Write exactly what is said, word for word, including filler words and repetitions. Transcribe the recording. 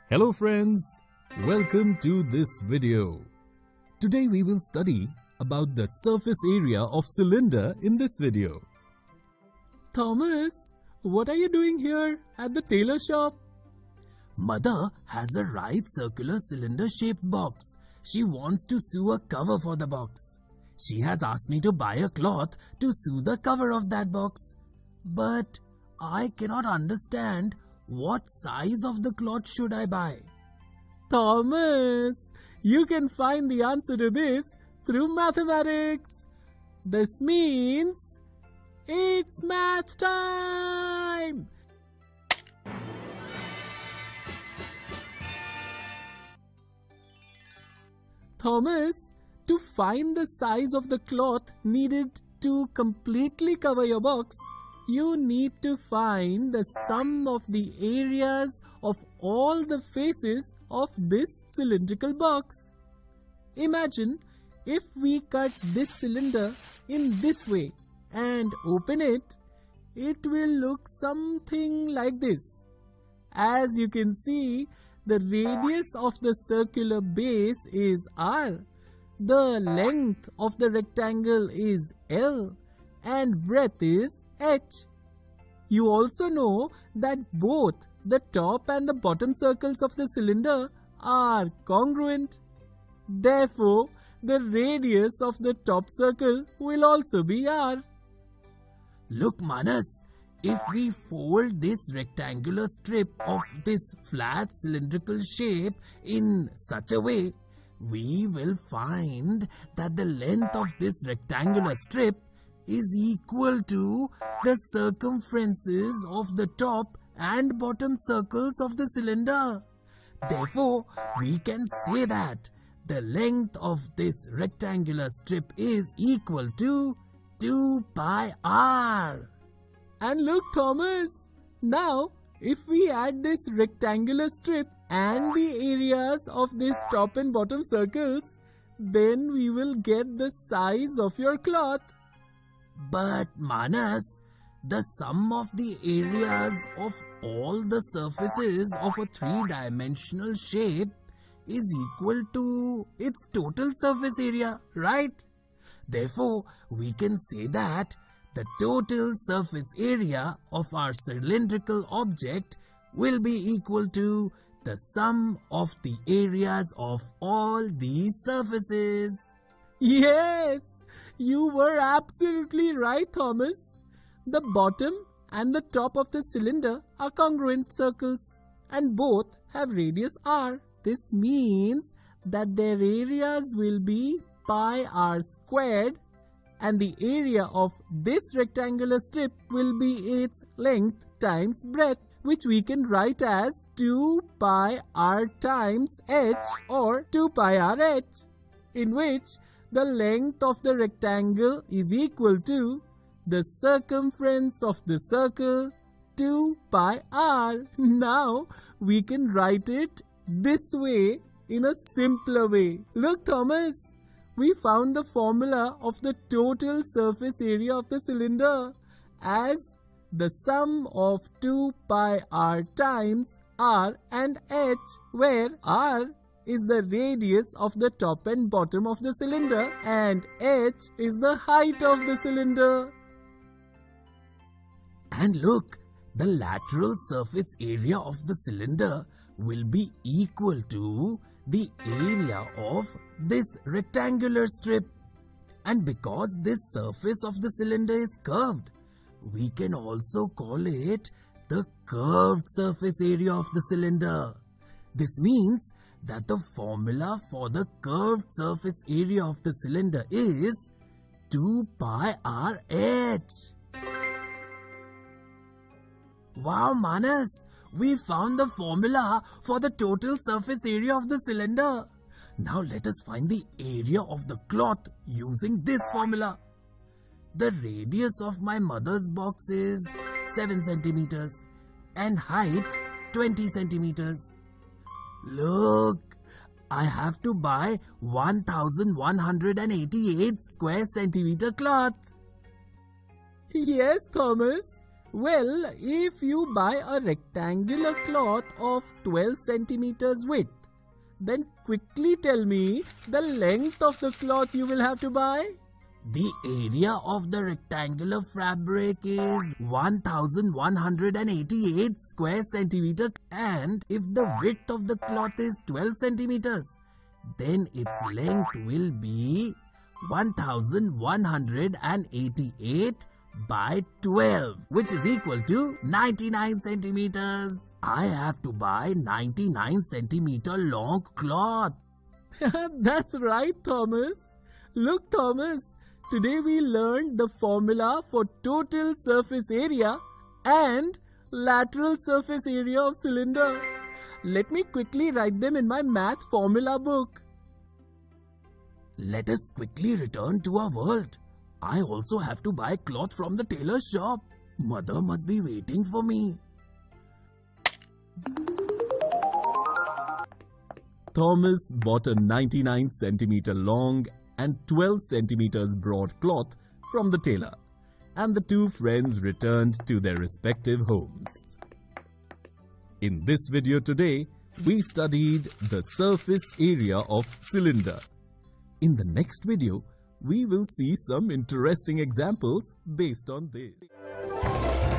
Hello friends, welcome to this video. Today we will study about the surface area of cylinder in this video. Thomas, what are you doing here at the tailor shop? Mother has a right circular cylinder shaped box. She wants to sew a cover for the box. She has asked me to buy a cloth to sew the cover of that box. But I cannot understand what size of the cloth should I buy. Thomas, you can find the answer to this through mathematics. This means it's math time! Thomas, to find the size of the cloth needed to completely cover your box, you need to find the sum of the areas of all the faces of this cylindrical box. Imagine if we cut this cylinder in this way and open it, it will look something like this. As you can see, the radius of the circular base is R, the length of the rectangle is L, and breadth is H. You also know that both the top and the bottom circles of the cylinder are congruent. Therefore, the radius of the top circle will also be R. Look, Manas, if we fold this rectangular strip of this flat cylindrical shape in such a way, we will find that the length of this rectangular strip is equal to the circumferences of the top and bottom circles of the cylinder. Therefore, we can say that the length of this rectangular strip is equal to two pi r. And look, Thomas, now if we add this rectangular strip and the areas of these top and bottom circles, then we will get the size of your cloth. But Manas, the sum of the areas of all the surfaces of a three-dimensional shape is equal to its total surface area, right? Therefore, we can say that the total surface area of our cylindrical object will be equal to the sum of the areas of all these surfaces. Yes, you were absolutely right, Thomas. The bottom and the top of the cylinder are congruent circles and both have radius r. This means that their areas will be pi r squared, and the area of this rectangular strip will be its length times breadth, which we can write as two pi r times h or two pi r h, in which the length of the rectangle is equal to the circumference of the circle, two pi r. Now we can write it this way in a simpler way. Look, Thomas, we found the formula of the total surface area of the cylinder as the sum of two pi r times r and h, where r is the radius of the top and bottom of the cylinder and h is the height of the cylinder. And look, the lateral surface area of the cylinder will be equal to the area of this rectangular strip. And because this surface of the cylinder is curved, we can also call it the curved surface area of the cylinder. This means that the formula for the curved surface area of the cylinder is two pi r h. Wow, Manas, we found the formula for the total surface area of the cylinder. Now let us find the area of the cloth using this formula. The radius of my mother's box is seven centimeters and height twenty centimeters. Look, I have to buy one thousand one hundred eighty-eight square centimeter cloth. Yes, Thomas, Well, if you buy a rectangular cloth of twelve centimeters width, then quickly tell me the length of the cloth you will have to buy. The area of the rectangular fabric is one thousand one hundred eighty-eight square centimeter, and if the width of the cloth is twelve centimeters, then its length will be one thousand one hundred eighty-eight by twelve, which is equal to ninety-nine centimeters. I have to buy ninety-nine centimeter long cloth. That's right, Thomas. Look, Thomas, today we learned the formula for total surface area and lateral surface area of cylinder. Let me quickly write them in my math formula book. Let us quickly return to our world. I also have to buy cloth from the tailor shop. Mother must be waiting for me. Thomas bought a ninety-nine centimeter long and twelve centimeters broad cloth from the tailor, and the two friends returned to their respective homes. In this video today, we studied the surface area of cylinder. In the next video, we will see some interesting examples based on this.